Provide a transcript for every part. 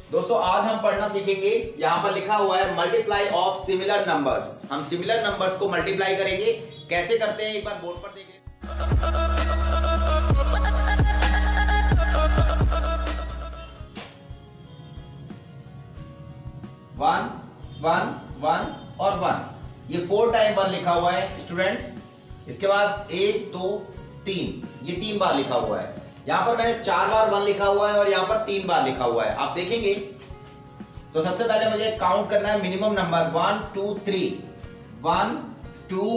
दोस्तों आज हम पढ़ना सीखेंगे। यहाँ पर लिखा हुआ है मल्टीप्लाई ऑफ सिमिलर नंबर्स। हम सिमिलर नंबर्स को मल्टीप्लाई करेंगे। कैसे करते हैं एक बार बोर्ड पर देख लें। 1 1 1 और 1, ये 4 टाइम 1 लिखा हुआ है स्टूडेंट्स। इसके बाद 1 2 3, ये 3 बार लिखा हुआ है। यहाँ पर मैंने 4 बार 1 लिखा हुआ है और यहाँ पर 3 बार लिखा हुआ है। आप देखेंगे तो सबसे पहले मुझे काउंट करना है मिनिमम नंबर 1 2 3 1 2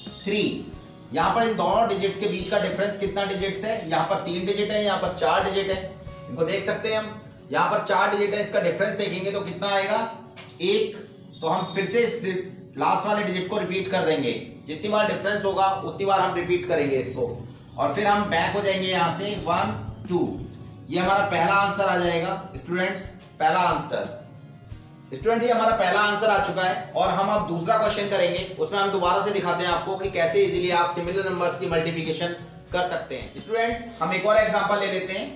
3। यहाँ पर इन दोनों डिजिट्स के बीच का डिफरेंस कितना डिजिट्स है? यहाँ पर 3 डिजिट है, यहाँ पर 4 डिजिट है। इनको देख सकते हैं हम, यहाँ पर 4 डिजिट है, इसका डिफरेंस देखेंगे तो कितना आएगा 1। तो हम फिर से लास्ट वाले डिजिट को रिपीट कर देंगे। जितनी बार डिफरेंस होगा उतनी बार हम रिपीट करेंगे इसको, और फिर हम बैक हो जाएंगे यहाँ से 1 2। ये हमारा पहला आंसर आ जाएगा स्टूडेंट्स, पहला आंसर। स्टूडेंट ये हमारा पहला आंसर आ चुका है। और हम अब दूसरा क्वेश्चन करेंगे, उसमें हम दोबारा से दिखाते हैं आपको कि कैसे इजीली आप सिमिलर नंबर्स की मल्टीप्लिकेशन कर सकते हैं। स्टूडेंट्स हम एक और एग्जांपल ले लेते हैं।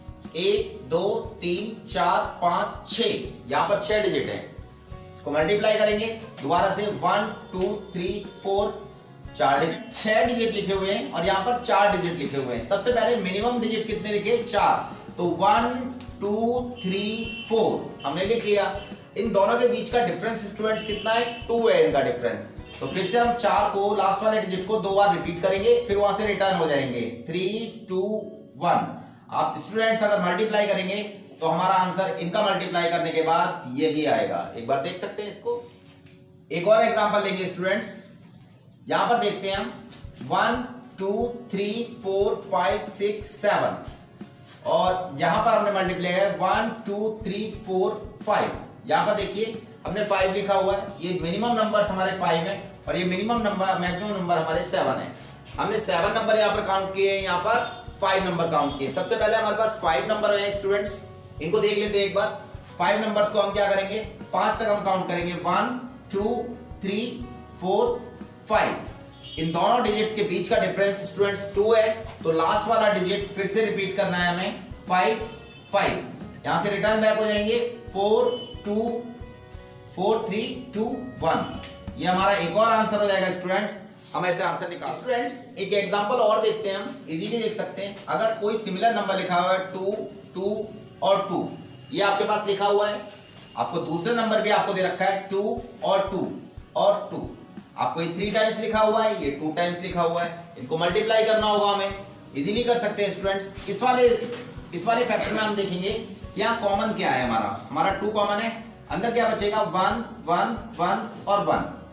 1 2 3 4 5 6, यहाँ पर 6 डिजिट है। इसको मल्टीप्लाई करेंगे दोबारा से 1 2 3 4 4 डिजिट, 6 डिजिट लिखे हुए हैं और यहाँ पर 4 डिजिट लिखे हुए हैं। सबसे पहले मिनिमम डिजिट कितने लिखे? 4। तो 1 2 3 4 हमने लिख लिया। इन दोनों के बीच का डिफरेंस स्टूडेंट्स कितना है? 2 है इनका डिफरेंस। तो फिर से हम 4 को लास्ट वाले डिजिट को 2 बार रिपीट करेंगे, फिर वहां से रिटर्न हो जाएंगे 3 2 1। आप स्टूडेंट्स अगर मल्टीप्लाई करेंगे तो हमारा आंसर इनका मल्टीप्लाई करने के बाद यही आएगा। एक बार देख सकते हैं इसको। एक और एग्जांपल लेंगे स्टूडेंट्स। यहां पर देखते हैं हम 1 2 3 4 5 6 7, और यहां पर हमने मल्टीप्लाई है 1 2 3 4 5। यहां पर देखिए हमने 5 लिखा हुआ है। ये मिनिमम नंबर्स हमारे 5 है और ये मिनिमम नंबर मैक्सिमम नंबर हमारे 7 है। हमने 7 नंबर यहाँ पर काउंट किए हैं, यहाँ पर 5 नंबर काउंट किए। सबसे पहले हमारे पास 5 नंबर है स्टूडेंट्स, इनको देख लेते हैं एक बार। 5 नंबर्स को हम क्या करेंगे? 5 तक हम काउंट करेंगे। 1 2 3 4 5। इन दोनों डिजिट्स के बीच का डिफरेंस स्टूडेंट्स 2 है। तो लास्ट वाला डिजिट फिर से रिपीट करना है हमें 5 5। यहां से रिटर्न बैक हो जाएंगे 4 2 4 3 2 1। ये हमारा एक और आंसर हो जाएगा स्टूडेंट्स। हम ऐसे आंसर निकाल। स्टूडेंट्स एक एग्जांपल और देखते हैं, हम इजीली देख सकते हैं। अगर कोई सिमिलर नंबर लिखा हुआ है 2 2 और 2, ये आपके पास लिखा हुआ है। आपको दूसरे नंबर भी आपको दे रखा है 2 और 2 और 2। आपको ये 3 टाइम्स लिखा हुआ है, ये 2 टाइम्स लिखा हुआ है। इनको मल्टीप्लाई करना होगा हमें, इजीली कर सकते हैं स्टूडेंट्स। इस वाले फैक्टर में हम देखेंगे यहाँ कॉमन क्या है। हमारा 2 कॉमन है, अंदर क्या बचेगा 1 1 1 और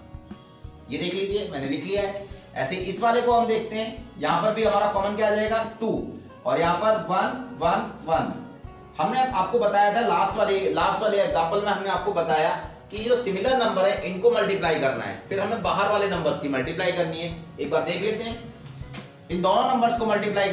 1। ये देख लीजिए मैंने लिख लिया है। ऐसे इस वाले को हम देखते हैं, यहाँ पर भी हमारा कॉमन क्या आ जाएगा 2, और यहाँ पर 1 1 1। हमने आपको बताया था लास्ट वाले एग्जांपल में हमने आपको बताया कि जो सिमिलर नंबर है इनको मल्टीप्लाई करना है, फिर हमें बाहर वाले नंबर्स की मल्टीप्लाई करनी है। एक बार देख लेते हैं। इन दोनों नंबर्स को मल्टीप्लाई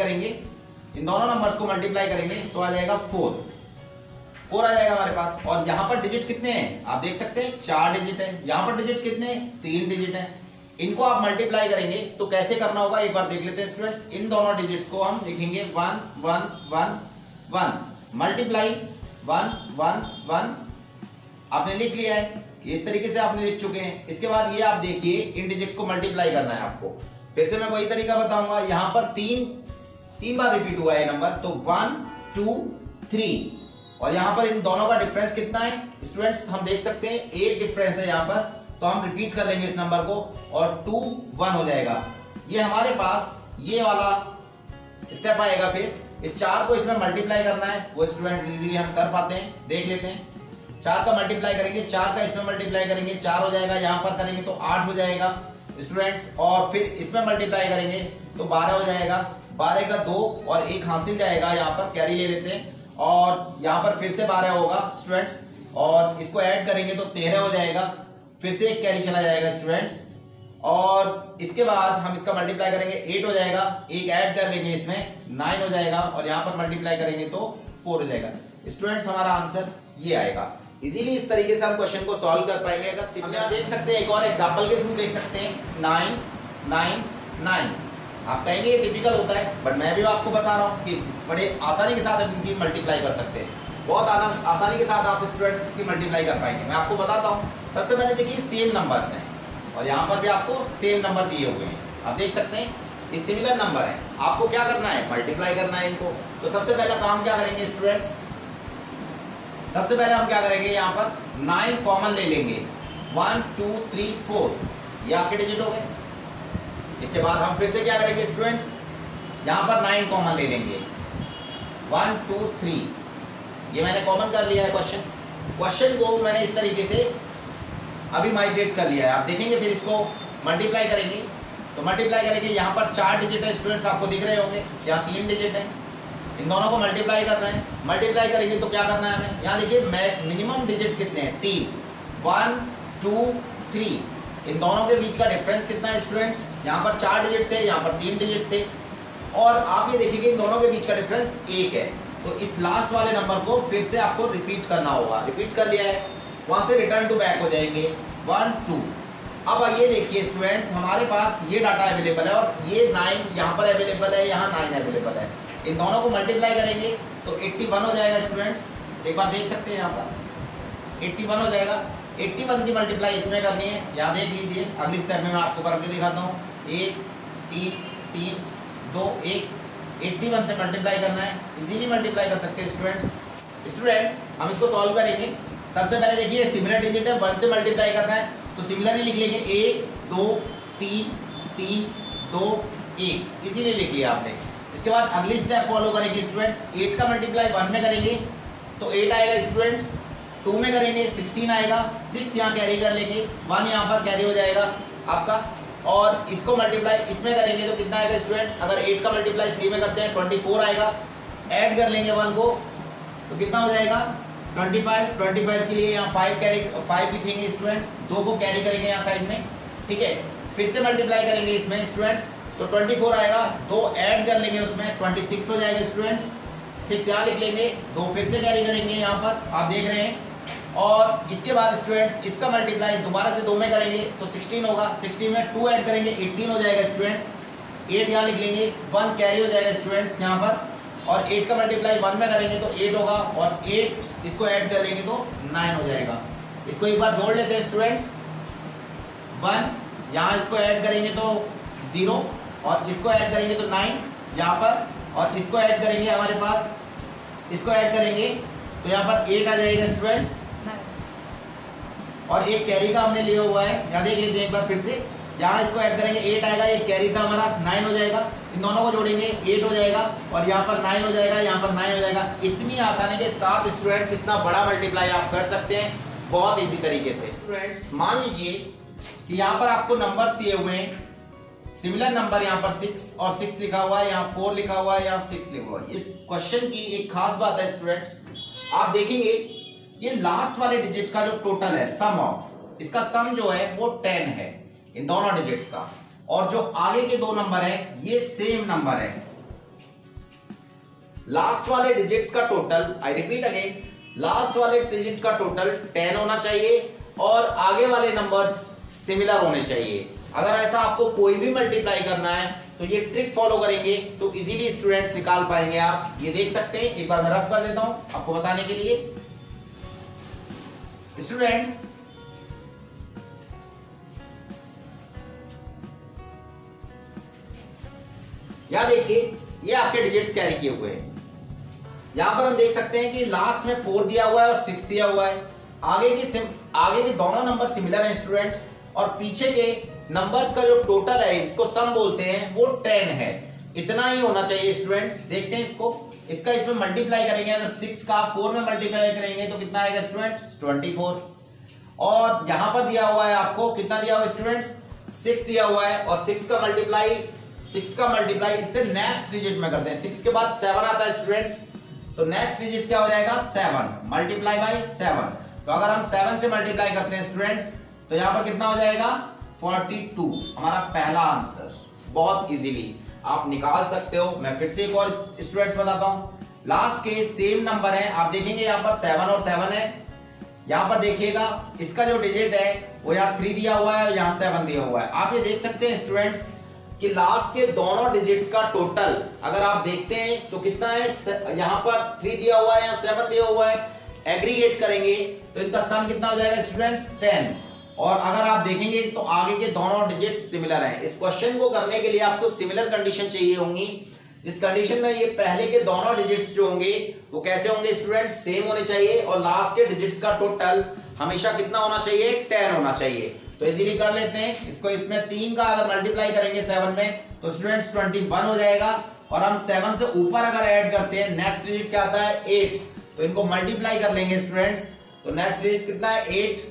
करेंगे तो आ जाएगा 4 आ जाएगा हमारे पास। और यहाँ पर डिजिट कितने हैं आप देख सकते हैं? 4 डिजिट है। यहाँ पर डिजिट कितने हैं? 3 डिजिट है। इनको आप मल्टीप्लाई करेंगे तो कैसे करना होगा एक बार देख लेते हैं स्टूडेंट्स। इन दोनों डिजिट्स को हम लिखेंगे 1 1 1 1, मल्टीप्लाई 1 1 1। आपने लिख लिया है, इस तरीके से आपने लिख चुके हैं। इसके बाद ये आप देखिए इन डिजिट्स को मल्टीप्लाई करना है आपको। फिर से मैं वही तरीका बताऊंगा। यहाँ पर 3 बार रिपीट हुआ है नंबर, तो 1 2 3। और यहाँ पर इन दोनों का डिफरेंस कितना है स्टूडेंट्स? हम देख सकते हैं 1 डिफरेंस है यहाँ पर। तो हम रिपीट कर लेंगे इस नंबर को और 2 1 हो जाएगा। ये हमारे पास ये वाला स्टेप आएगा। फिर इस 4 को इसमें मल्टीप्लाई करना है, वो स्टूडेंट्स इजीली हम कर पाते हैं। देख लेते हैं। 4 का मल्टीप्लाई करेंगे, 4 का इसमें मल्टीप्लाई करेंगे, 4 हो जाएगा। यहाँ पर करेंगे तो 8 हो जाएगा स्टूडेंट्स। और फिर इसमें मल्टीप्लाई करेंगे तो 12 हो जाएगा। 12 का 2 और 1 हासिल जाएगा, यहाँ पर कैरी ले लेते हैं। और यहाँ पर फिर से 12 होगा स्टूडेंट्स, और इसको ऐड करेंगे तो 13 हो जाएगा। फिर से 1 कैरी चला जाएगा स्टूडेंट्स। और इसके बाद हम इसका मल्टीप्लाई करेंगे 8 हो जाएगा। 1 ऐड कर लेंगे इसमें 9 हो जाएगा, और यहाँ पर मल्टीप्लाई करेंगे तो 4 हो जाएगा स्टूडेंट्स। हमारा आंसर ये आएगा। इजीली इस तरीके से हम क्वेश्चन को सॉल्व कर पाएंगे। अगर हम यहाँ देख सकते हैं, एक और एग्जांपल के थ्रू देख सकते हैं 9 9 9। आप कहेंगे ये टिपिकल होता है, बट मैं भी आपको बता रहा हूँ कि बड़े आसानी के साथ इनकी मल्टीप्लाई कर सकते हैं। बहुत आसानी के साथ आप स्टूडेंट्स इसकी मल्टीप्लाई कर पाएंगे। मैं आपको बताता हूँ। सबसे पहले देखिए सेम नंबर्स हैं और यहाँ पर भी आपको सेम नंबर दिए हुए हैं, आप देख सकते हैं ये सिमिलर नंबर है। आपको क्या करना है, मल्टीप्लाई करना है इनको। तो सबसे पहला काम क्या करेंगे स्टूडेंट्स, सबसे पहले हम क्या करेंगे, यहाँ पर 9 कॉमन ले लेंगे। 1 2 3 4 ये आपके डिजिट हो गए। इसके बाद हम फिर से क्या करेंगे स्टूडेंट्स, यहाँ पर 9 कॉमन ले लेंगे। 1 2 3 ये मैंने कॉमन कर लिया है। क्वेश्चन को मैंने इस तरीके से अभी माइग्रेट कर लिया है। आप देखेंगे फिर इसको मल्टीप्लाई करेंगे तो मल्टीप्लाई करेंगे, यहाँ पर 4 डिजिट है स्टूडेंट्स, आपको दिख रहे होंगे। यहाँ 3 डिजिट है, इन दोनों को मल्टीप्लाई करना है। मल्टीप्लाई करेंगे तो क्या करना है हमें, यहाँ देखिए मिनिमम डिजिट कितने हैं, 3। 1 2 3 इन दोनों के बीच का डिफरेंस कितना है स्टूडेंट्स, यहाँ पर 4 डिजिट थे, यहाँ पर 3 डिजिट थे। और आप ये देखिए इन दोनों के बीच का डिफरेंस 1 है। तो इस लास्ट वाले नंबर को फिर से आपको रिपीट करना होगा। रिपीट कर लिया है, वहाँ से रिटर्न टू बैक हो जाएंगे 1 2। अब ये देखिए स्टूडेंट्स, हमारे पास ये डाटा अवेलेबल है और ये 9 यहाँ पर अवेलेबल है, यहाँ 9 अवेलेबल है। इन दोनों को मल्टीप्लाई करेंगे तो 81 हो जाएगा स्टूडेंट्स। एक बार देख सकते हैं यहाँ पर 81 हो जाएगा। 81 की मल्टीप्लाई इसमें करनी है, यहाँ देख लीजिए। अगली स्टेप में मैं आपको करके दिखाता हूँ। 1 3 3 2 1 81 से मल्टीप्लाई करना है। इजीली मल्टीप्लाई कर सकते हैं स्टूडेंट्स। हम इसको सॉल्व करेंगे। सबसे पहले देखिए सिमिलर डिजिट है, 1 से मल्टीप्लाई करना है तो सिमिलर ही लिख लेंगे। 1 2 3 3 2 1 इजीली लिख लिया आपने। इसके बाद अगली स्टेप फॉलो करेंगे स्टूडेंट्स। 8 का मल्टीप्लाई 1 में करेंगे तो 8 आएगा स्टूडेंट्स। 2 में करेंगे 16 आएगा। 6 यहाँ कैरी कर लेंगे, 1 यहाँ पर कैरी हो जाएगा आपका। और इसको मल्टीप्लाई इसमें करेंगे तो कितना आएगा स्टूडेंट्स, अगर 8 का मल्टीप्लाई 3 में करते हैं 24 आएगा। ऐड कर लेंगे 1 को तो कितना हो जाएगा 25। 25 के लिए यहाँ 5 लिखेंगे स्टूडेंट्स, 2 को कैरी करेंगे यहाँ साइड में, ठीक है। फिर से मल्टीप्लाई करेंगे इसमें स्टूडेंट्स तो 24 आएगा। 2 ऐड कर लेंगे उसमें 26 हो जाएगा स्टूडेंट्स। 6 यहाँ लिख लेंगे, 2 फिर से कैरी करेंगे यहाँ पर, आप देख रहे हैं। और इसके बाद स्टूडेंट्स इसका मल्टीप्लाई दोबारा से 2 में करेंगे तो 16 होगा। 16 में 2 ऐड करेंगे 18 हो जाएगा स्टूडेंट्स। 8 यहाँ लिख लेंगे, 1 कैरी हो जाएगा स्टूडेंट्स यहाँ पर। और 8 का मल्टीप्लाई 1 में करेंगे तो 8 होगा और 8 इसको ऐड कर लेंगे तो 9 हो जाएगा। इसको एक बार जोड़ लेते हैं स्टूडेंट्स। 1 यहाँ इसको ऐड करेंगे तो 0 और इसको ऐड करेंगे तो 9 यहाँ पर, और इसको ऐड करेंगे हमारे पास, इसको ऐड करेंगे तो यहाँ पर 8 आ जाएगा स्टूडेंट्स। और एक कैरी का हमने लिया हुआ है, यहाँ देख लीजिए एक बार फिर से। यहाँ इसको ऐड करेंगे 8 आएगा, एक कैरी था हमारा 9 हो जाएगा। इन दोनों को जोड़ेंगे 8 हो जाएगा और यहाँ पर 9 हो जाएगा, यहाँ पर 9 हो जाएगा। इतनी आसानी के साथ स्टूडेंट्स इतना बड़ा मल्टीप्लाई आप कर सकते हैं बहुत इजी तरीके से। स्टूडेंट्स मान लीजिए कि यहाँ पर आपको नंबर्स दिए हुए हैं, सिमिलर नंबर यहाँ पर 6 और 6 लिखा हुआ है, यहाँ 4 लिखा हुआ है, यहाँ 6 लिखा हुआ है। इस क्वेश्चन की एक खास बात है स्टूडेंट्स, आप देखेंगे ये लास्ट वाले डिजिट का जो टोटल है, सम ऑफ इसका सम जो है वो 10 है इन दोनों डिजिट्स का। और जो आगे के 2 नंबर है ये सेम नंबर है। लास्ट वाले डिजिट्स का total, I repeat again, last वाले डिजिट का टोटल 10 होना चाहिए और आगे वाले नंबर्स सिमिलर होने चाहिए। अगर ऐसा आपको कोई भी मल्टीप्लाई करना है तो ये ट्रिक फॉलो करेंगे तो इजीली स्टूडेंट्स निकाल पाएंगे। आप ये देख सकते हैं, एक बार मैं रफ कर देता हूं आपको बताने के लिए। स्टूडेंट्स यहां देखिए ये आपके डिजिट्स कैरी किए हुए हैं। यहां पर हम देख सकते हैं कि लास्ट में 4 दिया हुआ है और 6 दिया हुआ है। आगे के दोनों नंबर सिमिलर हैं स्टूडेंट्स और पीछे के नंबर्स का जो टोटल है इसको सम बोलते हैं वो 10 है। इतना ही होना चाहिए स्टूडेंट्स। देखते हैं इसका इसमें मल्टीप्लाई करेंगे। अगर 6 का 4 में मल्टीप्लाई करेंगे तो कितना आएगा स्टूडेंट्स 24। और यहां पर दिया हुआ है आपको कितना दिया हुआ है स्टूडेंट्स 6 दिया हुआ है और 6 का मल्टीप्लाई इससे नेक्स्ट डिजिट में करते हैं। 6 के बाद 7 आता है स्टूडेंट्स, तो नेक्स्ट डिजिट क्या हो जाएगा 7 मल्टीप्लाई बाय 7। तो अगर हम 7 से मल्टीप्लाई करते हैं स्टूडेंट्स तो यहां पर कितना हो जाएगा 42। हमारा पहला आंसर बहुत इजीली आप निकाल सकते हो। मैं फिर से एक और स्टूडेंट्स बताता हूं। लास्ट के सेम नंबर है, आप देखेंगे यहां पर 7 और 7 है। यहां पर देखिएगा इसका जो डिजिट है वो यहाँ 3 दिया हुआ है और यहाँ 7 दिया हुआ है। आप ये देख सकते हैं स्टूडेंट्स कि लास्ट के दोनों डिजिट्स का टोटल अगर आप देखते हैं तो कितना है, यहाँ पर 3 दिया हुआ है, यहाँ 7 दिया हुआ है, एग्रीगेट करेंगे तो इनका सम कितना हो जाएगा स्टूडेंट्स 10। और अगर आप देखेंगे तो आगे के दोनों डिजिट सिमिलर हैं। इस क्वेश्चन को करने के लिए आपको सिमिलर कंडीशन चाहिए होंगी, जिस कंडीशन में ये पहले के दोनों डिजिट्स जो होंगे वो कैसे होंगे स्टूडेंट्स, सेम होने चाहिए और लास्ट के डिजिट्स का टोटल हमेशा कितना होना चाहिए, 10 होना चाहिए। तो इजीली कर लेते हैं इसको। इसमें 3 का अगर मल्टीप्लाई करेंगे 7 में तो स्टूडेंट्स 21 हो जाएगा। और हम 7 से ऊपर अगर ऐड करते हैं नेक्स्ट डिजिट क्या आता है 8, तो इनको मल्टीप्लाई कर लेंगे स्टूडेंट्स, तो नेक्स्ट डिजिट कितना है 8।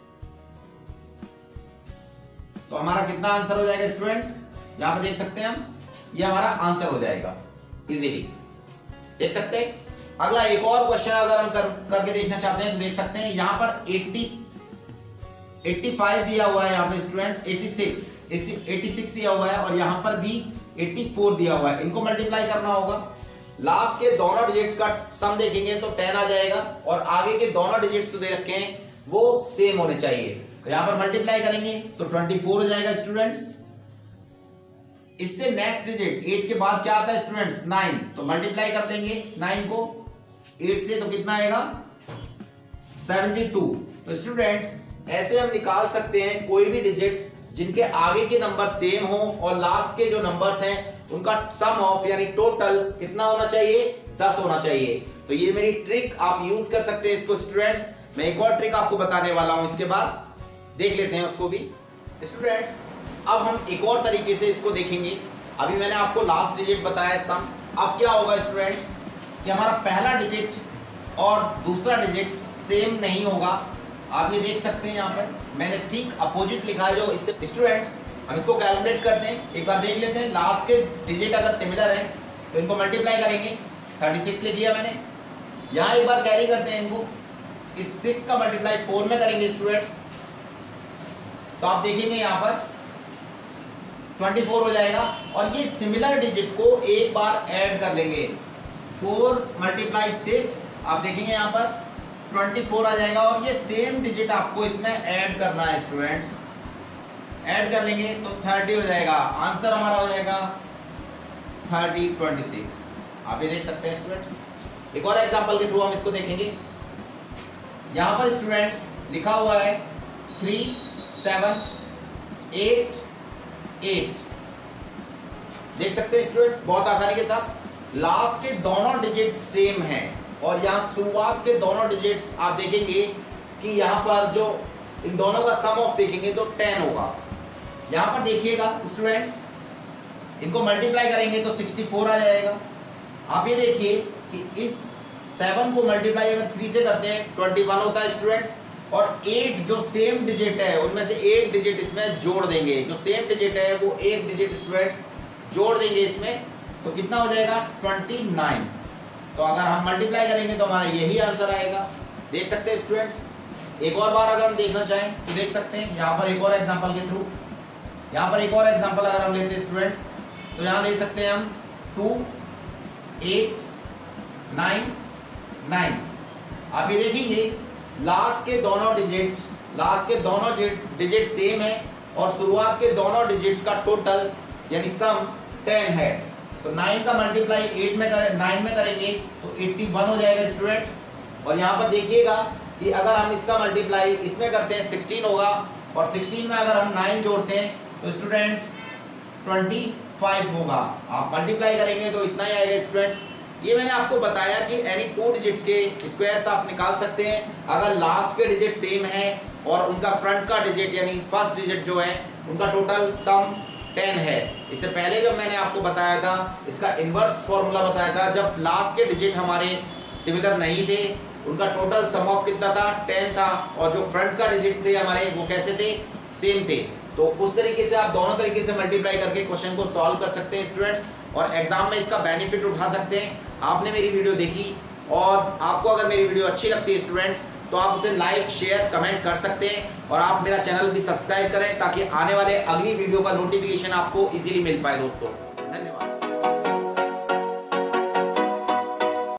तो हमारा कितना आंसर हो जाएगा स्टूडेंट्स, यहां पे देख सकते हैं हम, ये हमारा आंसर हो जाएगा इजीली देख सकते हैं। अगला एक और क्वेश्चन अगर हम करके देखना चाहते हैं तो देख सकते हैं, यहां पर 85 दिया हुआ है, यहाँ पे स्टूडेंट्स 86 दिया हुआ है और यहाँ पर भी 84 दिया हुआ है। इनको मल्टीप्लाई करना होगा, लास्ट के दोनों डिजिट्स का सम देखेंगे तो 10 आ जाएगा और आगे के दोनों डिजिट्स जो दे रखे हैं वो सेम होने चाहिए। तो यहाँ पर मल्टीप्लाई करेंगे तो 24 हो जाएगा स्टूडेंट्स। इससे नेक्स्ट डिजिट 8 के बाद क्या आता है स्टूडेंट्स 9, तो मल्टीप्लाई कर देंगे 9 को 8 से तो कितना आएगा 72। तो स्टूडेंट्स ऐसे हम निकाल सकते हैं कोई भी डिजिट्स जिनके आगे के नंबर सेम हो और लास्ट के जो नंबर्स हैं उनका सम ऑफ यानी टोटल कितना होना चाहिए 10 होना चाहिए। तो ये मेरी ट्रिक आप यूज कर सकते हैं इसको स्टूडेंट्स। मैं एक और ट्रिक आपको बताने वाला हूं, इसके बाद देख लेते हैं उसको भी स्टूडेंट्स। अब हम एक और तरीके से इसको देखेंगे। अभी मैंने आपको लास्ट डिजिट बताया सम, अब क्या होगा स्टूडेंट्स कि हमारा पहला डिजिट और दूसरा डिजिट सेम नहीं होगा। आप ये देख सकते हैं यहाँ पर मैंने ठीक अपोजिट लिखा है जो इससे स्टूडेंट्स हम इसको कैलकुलेट करते हैं, एक बार देख लेते हैं। लास्ट के डिजिट अगर सिमिलर है तो इनको मल्टीप्लाई करेंगे, 36 लिख लिया मैंने। यहाँ एक बार कैरी करते हैं इनको, इस 6 का मल्टीप्लाई 4 में करेंगे स्टूडेंट्स, तो आप देखेंगे यहाँ पर 24 हो जाएगा। और ये सिमिलर डिजिट को एक बार ऐड कर लेंगे, 4 × 6 आप देखेंगे यहाँ पर 24 आ जाएगा। और ये सेम डिजिट आपको इसमें ऐड करना है स्टूडेंट्स, ऐड कर लेंगे तो 30 हो जाएगा। आंसर हमारा हो जाएगा 26। आप ये देख सकते हैं स्टूडेंट्स। एक और एग्जांपल के थ्रू हम इसको देखेंगे। यहाँ पर स्टूडेंट्स लिखा हुआ है 3 7 8 8, देख सकते हैं स्टूडेंट बहुत आसानी के साथ। लास्ट के दोनों डिजिट सेम हैं और यहाँ शुरुआत के दोनों डिजिट्स आप देखेंगे कि यहाँ पर जो इन दोनों का सम ऑफ देखेंगे तो 10 होगा। यहाँ पर देखिएगा स्टूडेंट्स, इनको मल्टीप्लाई करेंगे तो 64 आ जाएगा। आप ये देखिए कि इस 7 को मल्टीप्लाई अगर 3 से करते हैं 21 होता है स्टूडेंट्स। और 8 जो सेम डिजिट है उनमें से एक डिजिट इसमें जोड़ देंगे, जो सेम डिजिट है वो एक डिजिट स्टूडेंट्स जोड़ देंगे इसमें, तो कितना हो जाएगा 29। तो अगर हम मल्टीप्लाई करेंगे तो हमारा यही आंसर आएगा, देख सकते हैं स्टूडेंट्स। एक और बार अगर हम देखना चाहें तो देख सकते हैं यहाँ पर एक और एग्जांपल के थ्रू। यहाँ पर एक और एग्जांपल अगर हम लेते हैं स्टूडेंट्स तो यहाँ ले सकते हैं हम 2 8 9 9। आप ये देखेंगे लास्ट के दोनों डिजिट सेम है और शुरुआत के दोनों डिजिट्स का टोटल यानी सम 10 है। तो 9 का मल्टीप्लाई 9 में करेंगे तो 81 हो जाएगा स्टूडेंट्स। और यहाँ पर देखिएगा कि अगर हम इसका मल्टीप्लाई इसमें करते हैं 16 होगा और 16 में अगर हम 9 जोड़ते हैं तो स्टूडेंट्स 25 होगा। आप मल्टीप्लाई करेंगे तो इतना ही आएगा स्टूडेंट्स। ये मैंने आपको बताया कि एनी 2 डिजिट्स के स्क्वायर्स आप निकाल सकते हैं अगर लास्ट के डिजिट सेम है और उनका फ्रंट का डिजिट यानी फर्स्ट डिजिट जो है उनका टोटल सम 10 है। इससे पहले जब मैंने आपको बताया था इसका इन्वर्स फॉर्मूला बताया था, जब लास्ट के डिजिट हमारे सिमिलर नहीं थे उनका टोटल सम ऑफ कितना था 10 था और जो फ्रंट का डिजिट थे हमारे वो कैसे थे सेम थे। तो उस तरीके से आप दोनों तरीके से मल्टीप्लाई करके क्वेश्चन को सॉल्व कर सकते हैं स्टूडेंट्स और एग्जाम में इसका बेनिफिट उठा सकते हैं। आपने मेरी वीडियो देखी और आपको अगर मेरी वीडियो अच्छी लगती है स्टूडेंट्स तो आप उसे लाइक शेयर कमेंट कर सकते हैं और आप मेरा चैनल भी सब्सक्राइब करें ताकि आने वाले अगली वीडियो का नोटिफिकेशन आपको इजीली मिल पाए दोस्तों। धन्यवाद।